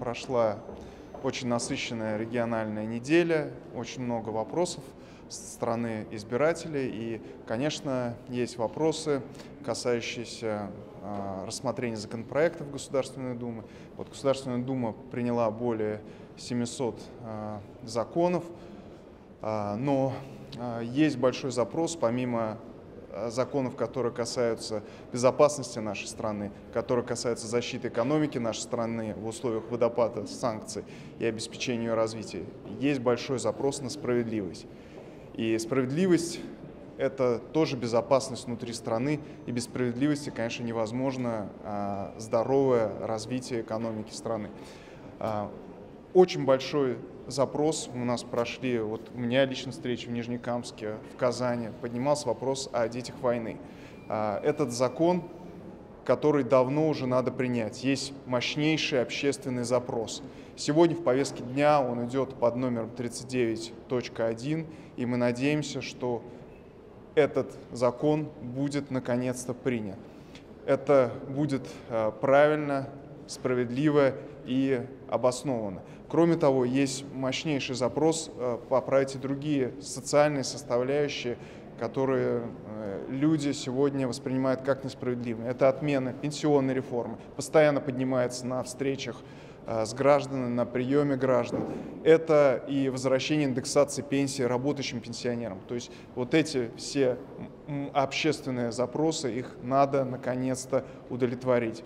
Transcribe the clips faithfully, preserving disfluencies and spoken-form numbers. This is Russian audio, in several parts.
прошла очень насыщенная региональная неделя, очень много вопросов со стороны избирателей. И, конечно, есть вопросы, касающиеся э, рассмотрения законопроектов Государственной Думы. Вот Государственная Дума приняла более семисот э, законов, э, но э, есть большой запрос, помимо законов, которые касаются безопасности нашей страны, которые касаются защиты экономики нашей страны в условиях водопада санкций и обеспечения ее развития. Есть большой запрос на справедливость. И справедливость – это тоже безопасность внутри страны, и без справедливости, конечно, невозможно а, здоровое развитие экономики страны. А, очень большой запрос у нас прошли, вот у меня лично встречи в Нижнекамске, в Казани, поднимался вопрос о детях войны. Этот закон, который давно уже надо принять, есть мощнейший общественный запрос. Сегодня в повестке дня он идет под номером тридцать девять точка один, и мы надеемся, что этот закон будет наконец-то принят. Это будет правильно, справедливо и обоснованно. Кроме того, есть мощнейший запрос поправить и другие социальные составляющие, которые люди сегодня воспринимают как несправедливыми. Это отмена пенсионной реформы, постоянно поднимается на встречах с гражданами, на приеме граждан. Это и возвращение индексации пенсии работающим пенсионерам. То есть вот эти все общественные запросы, их надо наконец-то удовлетворить.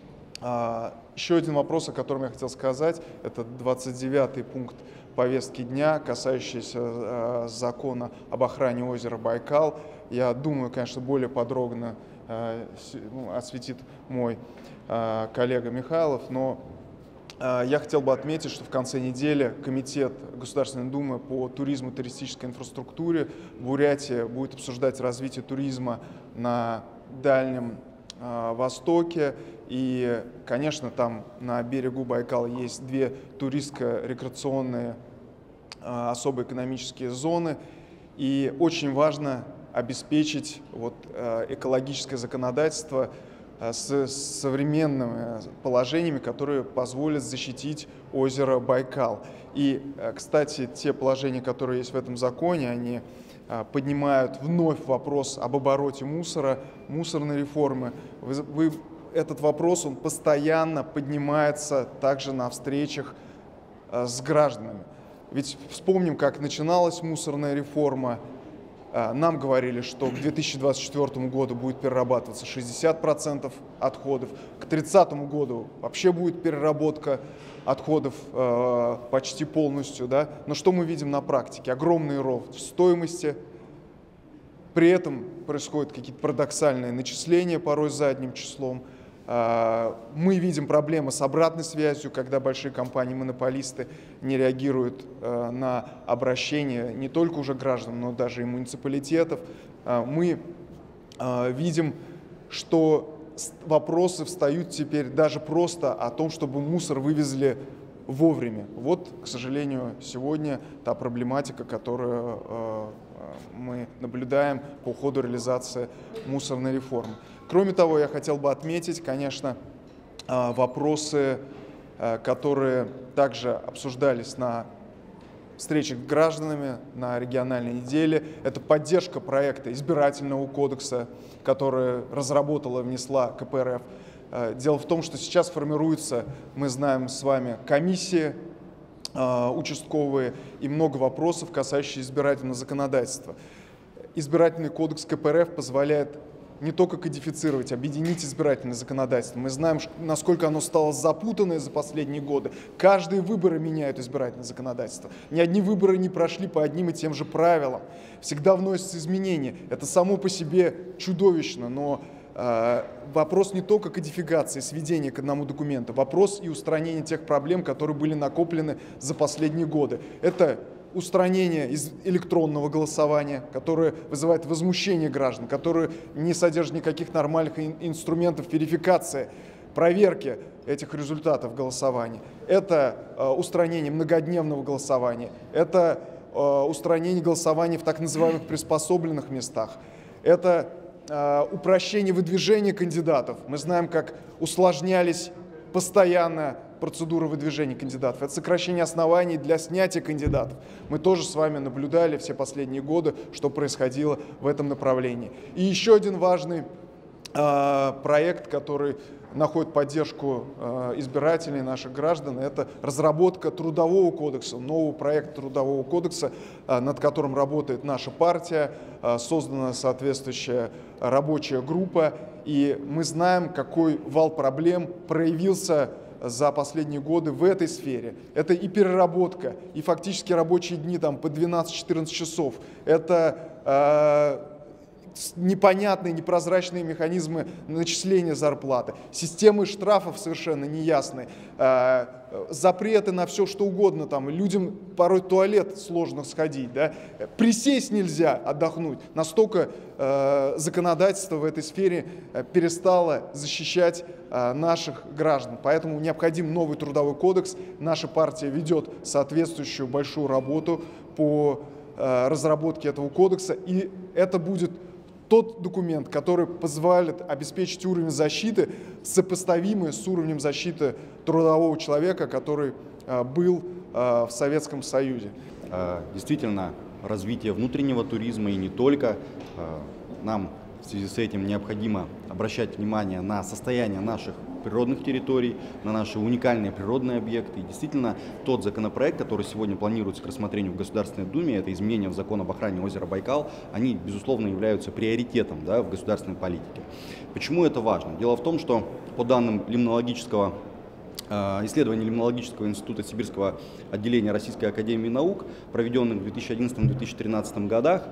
Еще один вопрос, о котором я хотел сказать, это двадцать девятый пункт повестки дня, касающийся закона об охране озера Байкал. Я думаю, конечно, более подробно осветит мой коллега Михайлов, но я хотел бы отметить, что в конце недели Комитет Государственной Думы по туризму и туристической инфраструктуре в Бурятии будет обсуждать развитие туризма на Дальнем Востоке. И, конечно, там на берегу Байкала есть две туристско-рекреационные особо экономические зоны. И очень важно обеспечить вот, экологическое законодательство с современными положениями, которые позволят защитить озеро Байкал. И, кстати, те положения, которые есть в этом законе, они поднимают вновь вопрос об обороте мусора, мусорной реформы. Вы, вы, этот вопрос, он постоянно поднимается также на встречах с гражданами. Ведь вспомним, как начиналась мусорная реформа. Нам говорили, что к две тысячи двадцать четвёртому году будет перерабатываться шестьдесят процентов отходов, к тридцатому году вообще будет переработка отходов э, почти полностью. Да? Но что мы видим на практике? Огромный рост в стоимости. При этом происходят какие-то парадоксальные начисления, порой задним числом. Мы видим проблемы с обратной связью, когда большие компании-монополисты не реагируют на обращения не только уже граждан, но даже и муниципалитетов. Мы видим, что вопросы встают теперь даже просто о том, чтобы мусор вывезли вовремя. Вот, к сожалению, сегодня та проблематика, которую мы наблюдаем по ходу реализации мусорной реформы. Кроме того, я хотел бы отметить, конечно, вопросы, которые также обсуждались на встречах с гражданами на региональной неделе. Это поддержка проекта избирательного кодекса, который разработала и внесла ка пэ эр эф. Дело в том, что сейчас формируются, мы знаем с вами, комиссии участковые и много вопросов, касающихся избирательного законодательства. Избирательный кодекс ка пэ эр эф позволяет не только кодифицировать, объединить избирательное законодательство. Мы знаем, насколько оно стало запутанное за последние годы. Каждые выборы меняют избирательное законодательство. Ни одни выборы не прошли по одним и тем же правилам. Всегда вносятся изменения. Это само по себе чудовищно, но э, вопрос не только кодификации, сведения к одному документу. Вопрос и устранения тех проблем, которые были накоплены за последние годы. Это устранение из электронного голосования, которое вызывает возмущение граждан, которое не содержит никаких нормальных инструментов верификации, проверки этих результатов голосования. Это э, устранение многодневного голосования, это э, устранение голосования в так называемых приспособленных местах, это э, упрощение выдвижения кандидатов. Мы знаем, как усложнялись постоянно процедуры выдвижения кандидатов, это сокращение оснований для снятия кандидатов. Мы тоже с вами наблюдали все последние годы, что происходило в этом направлении. И еще один важный э, проект, который находит поддержку э, избирателей, наших граждан, это разработка Трудового кодекса, нового проекта Трудового кодекса, э, над которым работает наша партия, э, создана соответствующая рабочая группа, и мы знаем, какой вал проблем проявился за последние годы в этой сфере. Это и переработка, и фактически рабочие дни там, по двенадцать-четырнадцать часов, это э, непонятные, непрозрачные механизмы начисления зарплаты, системы штрафов совершенно неясные, э, запреты на все, что угодно, там, людям порой в туалет сложно сходить, да? Присесть нельзя, отдохнуть. Настолько э, законодательство в этой сфере перестало защищать э, наших граждан. Поэтому необходим новый трудовой кодекс. Наша партия ведет соответствующую большую работу по э, разработке этого кодекса, и это будет тот документ, который позволит обеспечить уровень защиты, сопоставимый с уровнем защиты трудового человека, который э, был э, в Советском Союзе. Действительно, развитие внутреннего туризма и не только. Нам в связи с этим необходимо обращать внимание на состояние наших природных территорий, на наши уникальные природные объекты. И действительно, тот законопроект, который сегодня планируется к рассмотрению в Государственной Думе, это изменения в закон об охране озера Байкал, они, безусловно, являются приоритетом, да, в государственной политике. Почему это важно? Дело в том, что по данным лимнологического исследований Лимнологического института Сибирского отделения Российской академии наук, проведенных в две тысячи одиннадцатом — две тысячи тринадцатом годах,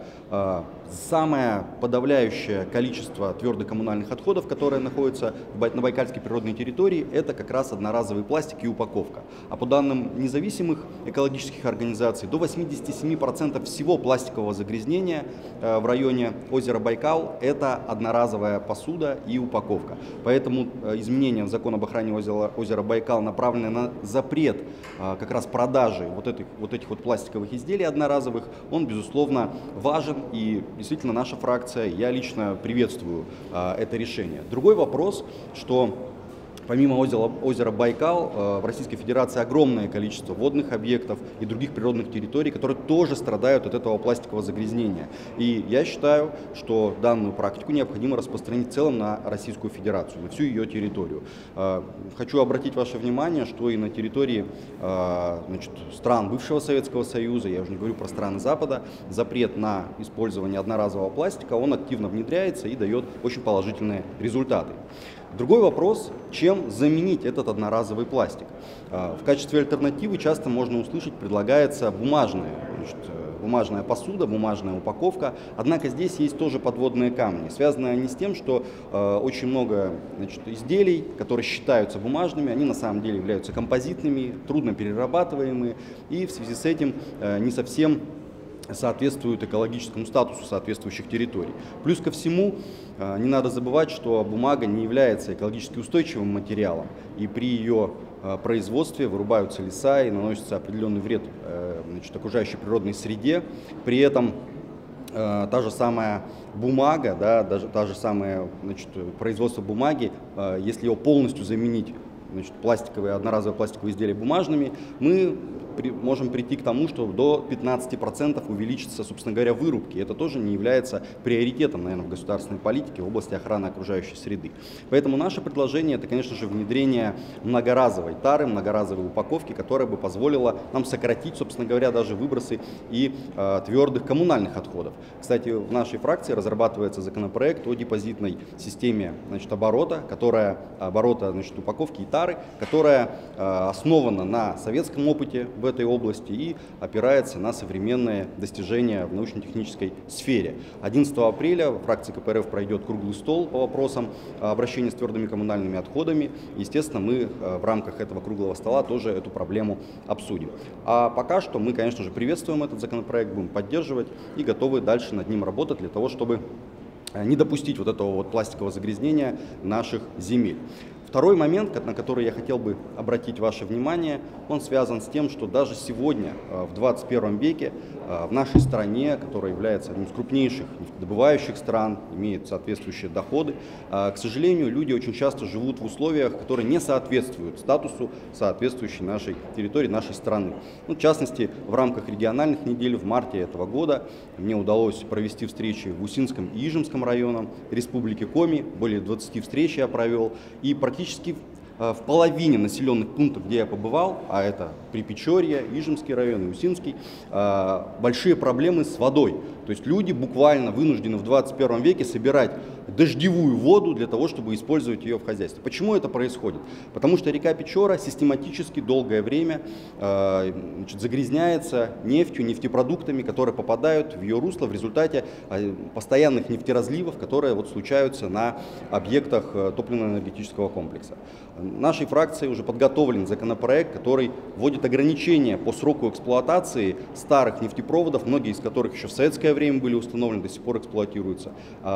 самое подавляющее количество твердых коммунальных отходов, которые находятся на байкальской природной территории, это как раз одноразовый пластик и упаковка. А по данным независимых экологических организаций, до восьмидесяти семи процентов всего пластикового загрязнения в районе озера Байкал – это одноразовая посуда и упаковка. Поэтому изменения в закон об охране озера, озера Байкал направлены на запрет а, как раз продажи вот этих, вот этих вот пластиковых изделий одноразовых, он, безусловно, важен, и действительно наша фракция, я лично приветствую а, это решение. Другой вопрос, что помимо озера, озера Байкал, в Российской Федерации огромное количество водных объектов и других природных территорий, которые тоже страдают от этого пластикового загрязнения. И я считаю, что данную практику необходимо распространить в целом на Российскую Федерацию, на всю ее территорию. Хочу обратить ваше внимание, что и на территории, значит, стран бывшего Советского Союза, я уже не говорю про страны Запада, запрет на использование одноразового пластика, он активно внедряется и дает очень положительные результаты. Другой вопрос, чем заменить этот одноразовый пластик. В качестве альтернативы часто можно услышать, предлагается бумажная, значит, бумажная посуда, бумажная упаковка. Однако здесь есть тоже подводные камни. Связаны они с тем, что э, очень много, значит, изделий, которые считаются бумажными, они на самом деле являются композитными, трудно перерабатываемые, и в связи с этим э, не совсем соответствуют экологическому статусу соответствующих территорий. Плюс ко всему, не надо забывать, что бумага не является экологически устойчивым материалом, и при ее производстве вырубаются леса и наносится определенный вред, значит, окружающей природной среде. При этом та же самая бумага, да, даже та же самая, значит, производство бумаги, если его полностью заменить, значит, пластиковые, одноразовые пластиковые изделия бумажными, мы при, можем прийти к тому, что до пятнадцати процентов увеличится, собственно говоря, вырубки. Это тоже не является приоритетом, наверное, в государственной политике в области охраны окружающей среды. Поэтому наше предложение — это, конечно же, внедрение многоразовой тары, многоразовой упаковки, которая бы позволила нам сократить, собственно говоря, даже выбросы и э, твердых коммунальных отходов. Кстати, в нашей фракции разрабатывается законопроект о депозитной системе, значит, оборота, которая, оборота, значит, упаковки и тары, которая э, основана на советском опыте в этой области и опирается на современные достижения в научно-технической сфере. одиннадцатого апреля в фракции ка пэ эр эф пройдет круглый стол по вопросам обращения с твердыми коммунальными отходами. Естественно, мы в рамках этого круглого стола тоже эту проблему обсудим. А пока что мы, конечно же, приветствуем этот законопроект, будем поддерживать и готовы дальше над ним работать для того, чтобы не допустить вот этого вот пластикового загрязнения наших земель. Второй момент, на который я хотел бы обратить ваше внимание, он связан с тем, что даже сегодня, в двадцать первом веке, в нашей стране, которая является одним из крупнейших нефтедобывающих стран, имеет соответствующие доходы, к сожалению, люди очень часто живут в условиях, которые не соответствуют статусу соответствующей нашей территории, нашей страны. Ну, в частности, в рамках региональных недель в марте этого года мне удалось провести встречи в Усинском и Ижемском районах Республики Коми, более двадцати встреч я провел, и практически в половине населенных пунктов, где я побывал, а это Припечорье, Ижемский район и Усинский, большие проблемы с водой. То есть люди буквально вынуждены в двадцать первом веке собирать дождевую воду для того, чтобы использовать ее в хозяйстве. Почему это происходит? Потому что река Печора систематически долгое время значит, загрязняется нефтью, нефтепродуктами, которые попадают в ее русло в результате постоянных нефтеразливов, которые вот случаются на объектах топливно-энергетического комплекса. Нашей фракции уже подготовлен законопроект, который вводит ограничения по сроку эксплуатации старых нефтепроводов, многие из которых еще в советское время были установлены, до сих пор эксплуатируются.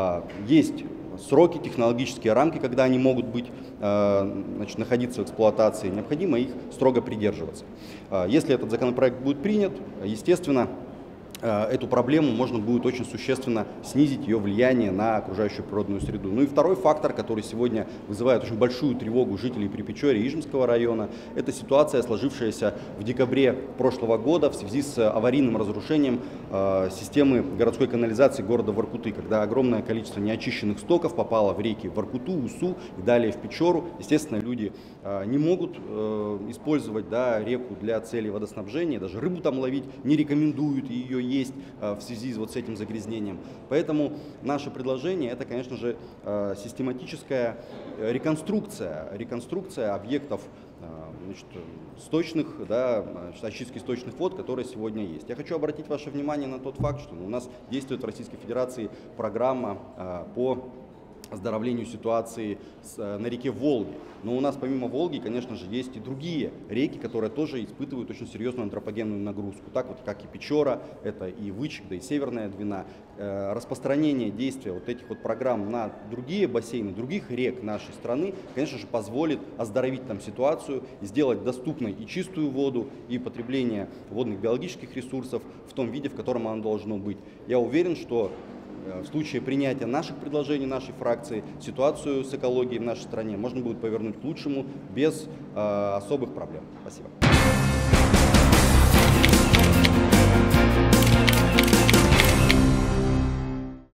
Есть сроки, технологические рамки, когда они могут быть, значит, находиться в эксплуатации, необходимо их строго придерживаться. Если этот законопроект будет принят, естественно, эту проблему можно будет очень существенно снизить, ее влияние на окружающую природную среду. Ну и второй фактор, который сегодня вызывает очень большую тревогу жителей Припечорья и Ижемского района, это ситуация, сложившаяся в декабре прошлого года в связи с аварийным разрушением э, системы городской канализации города Воркуты, когда огромное количество неочищенных стоков попало в реки Воркуту, Усу и далее в Печору. Естественно, люди э, не могут э, использовать, да, реку для целей водоснабжения, даже рыбу там ловить не рекомендуют ее есть есть в связи вот с этим загрязнением. Поэтому наше предложение — это, конечно же, систематическая реконструкция, реконструкция объектов, значит, сточных, да, очистки сточных вод, которые сегодня есть. Я хочу обратить ваше внимание на тот факт, что у нас действует в Российской Федерации программа по оздоровлению ситуации с, на реке Волге. Но у нас помимо Волги, конечно же, есть и другие реки, которые тоже испытывают очень серьезную антропогенную нагрузку. Так вот, как и Печора, это и Вычек, да и Северная Двина. Э, распространение действия вот этих вот программ на другие бассейны, других рек нашей страны, конечно же, позволит оздоровить там ситуацию и сделать доступной и чистую воду, и потребление водных биологических ресурсов в том виде, в котором оно должно быть. Я уверен, что в случае принятия наших предложений, нашей фракции, ситуацию с экологией в нашей стране можно будет повернуть к лучшему без э, особых проблем. Спасибо.